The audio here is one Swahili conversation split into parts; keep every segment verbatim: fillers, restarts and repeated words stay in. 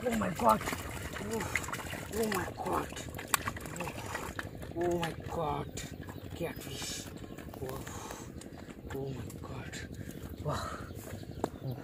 Oh my god. Oh, oh my god. Oh, oh my god. Catfish. Oh, oh my god. Wow. Oh.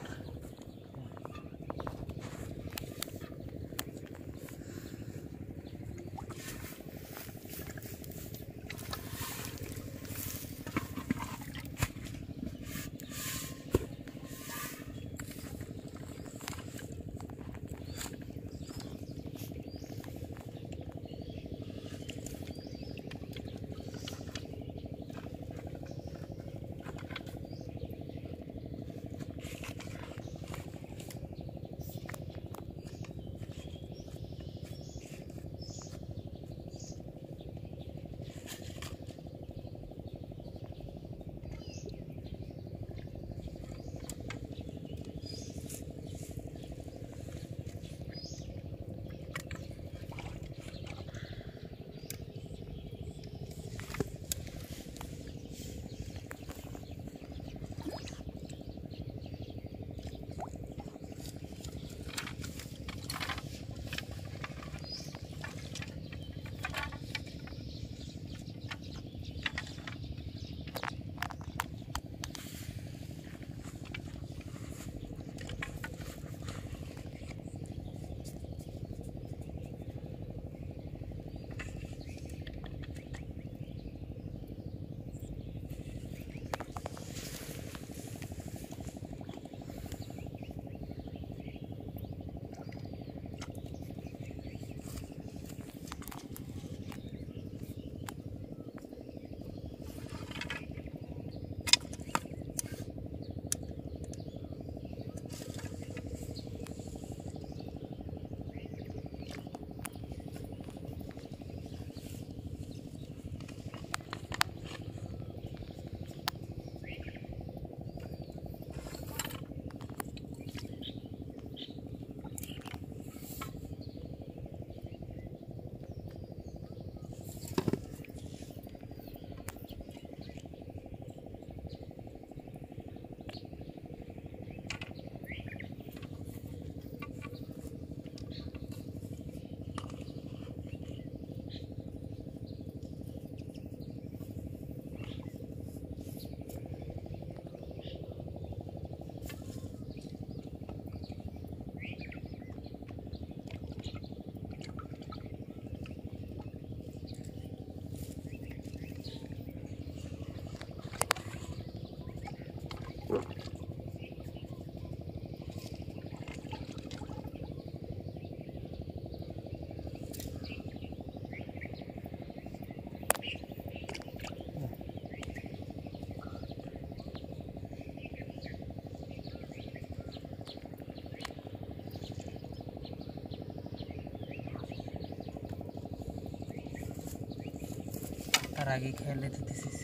और आगे खेल लेते थे इसी से।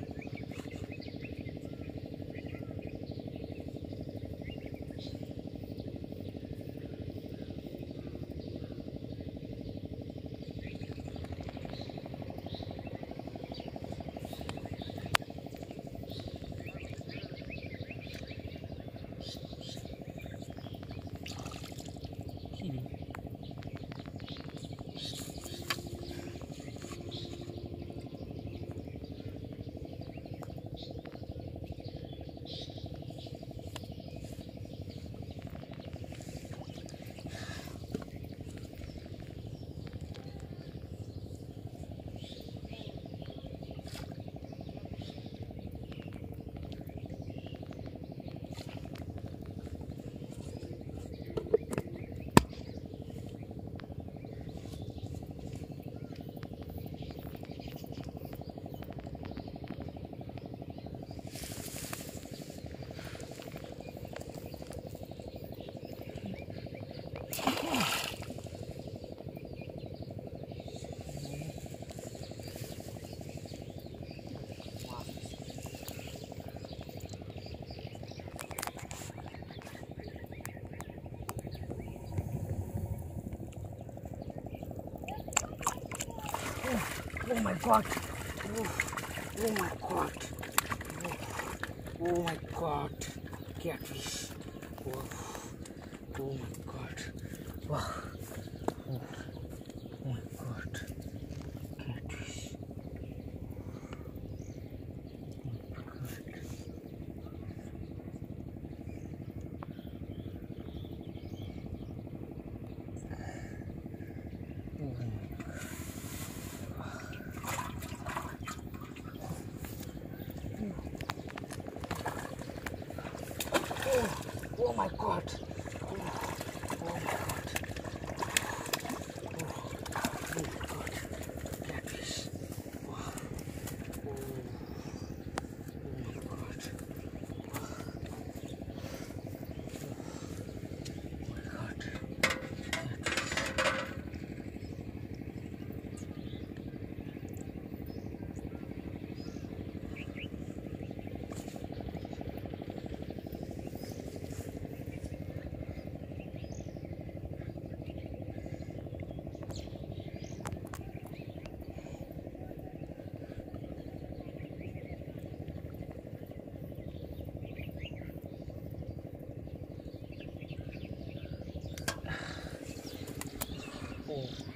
Oh my god. Oh, oh my god. Oh, oh my god. Catfish. Oh, oh my god. Wow. Oh, oh my god. Catfish. Oh, oh my god. Oh, oh my god. Oh, oh my god. Catfish. Wow. Oh, oh my god. Oh my god. Oh.